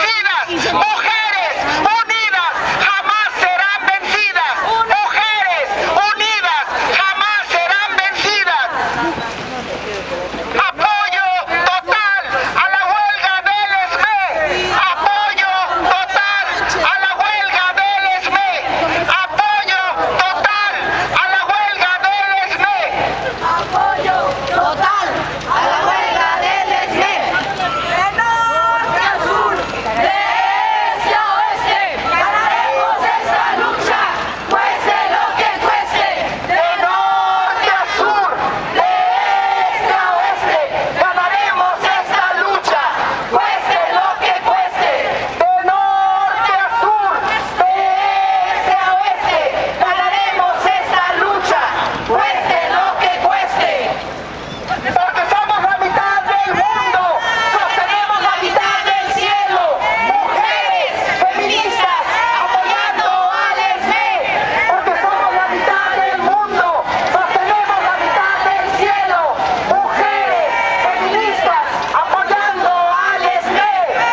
vencidas. Mujeres unidas jamás serán vencidas. Mujeres unidas jamás serán vencidas. Apoyo total a la huelga del ESME. Apoyo total a la huelga del ESME. Apoyo total a la huelga del ESME. Apoyo total a la huelga del ESME. De norte a sur, de este a oeste, ganaremos esta lucha, cueste lo que cueste. De norte a sur, de este a oeste, ganaremos esta lucha, cueste lo que cueste. De norte a sur, de este a oeste, ganaremos esta lucha, cueste lo que cueste. Porque somos la mitad del mundo, sostenemos la mitad del cielo. Mujeres feministas apoyando al ESME. Porque somos la mitad del mundo, sostenemos la mitad del cielo. Mujeres feministas apoyando al ESME.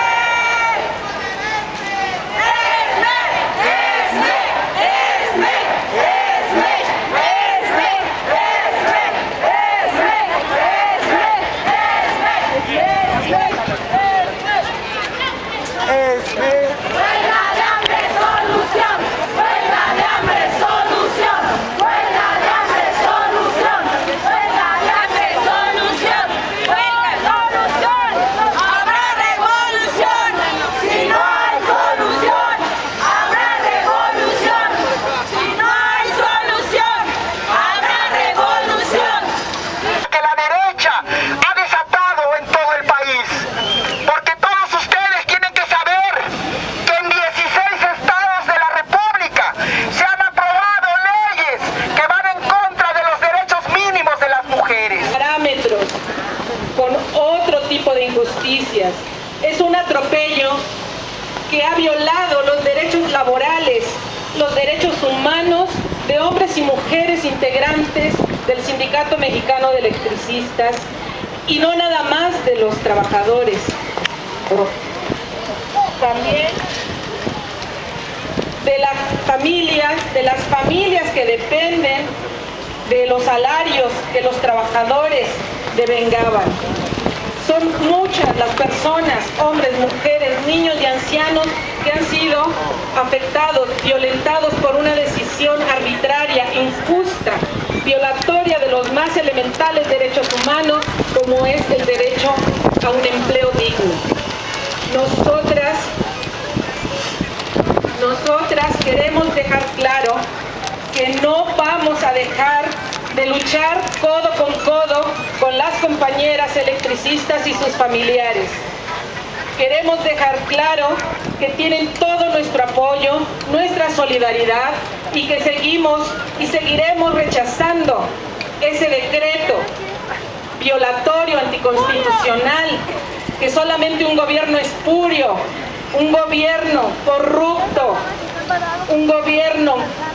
Huelga de hambre, solución. Huelga de hambre, solución. Huelga de hambre, solución. Huelga de hambre, solución. Huelga, solución. Habrá revolución. Si no hay solución, habrá revolución. Si no hay solución, habrá revolución. Que la derecha ha desatado en todo el país. Porque todos ustedes tienen que saber que en 16 estados de la República se han aprobado leyes que van en contra de los derechos mínimos de las mujeres. Parámetros con otro tipo de injusticias. Es un atropello que ha violado los derechos laborales, los derechos humanos de hombres y mujeres integrantes del Sindicato Mexicano de Electricistas y no nada más de los trabajadores. También de las familias que dependen de los salarios que los trabajadores devengaban. Son muchas las personas, hombres, mujeres, niños y ancianos que han sido afectados, violentados por una decisión arbitraria, injusta, violatoria de los más elementales derechos humanos, como es el derecho a un empleo digno. Nosotras queremos dejar claro que no vamos a dejar de luchar codo con las compañeras electricistas y sus familiares. Queremos dejar claro que tienen todo nuestro apoyo, nuestra solidaridad y que seguimos y seguiremos rechazando ese decreto violatorio, anticonstitucional, que solamente un gobierno espurio, un gobierno corrupto, un gobierno